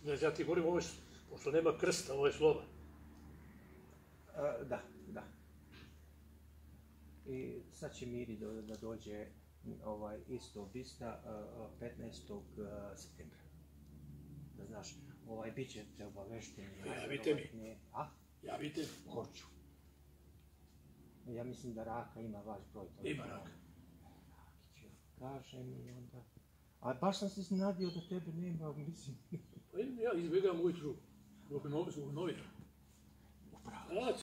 Ne, ja ti govorim, ovo je, pošto nema krsta, ovo je slova. Da. I sad će Miri da dođe isto bista 15. septembra. Da znaš, bit će te obavešteni. Javite mi. A? Javite mi. Hoću. Ja mislim da Raka ima vaš broj. Ima Raka. Kaže mi onda... A baš sam se znadio da tebe nema, mislim... Pa ja izbjegam ujutru, dok mi mogu zbog novina. Upravo.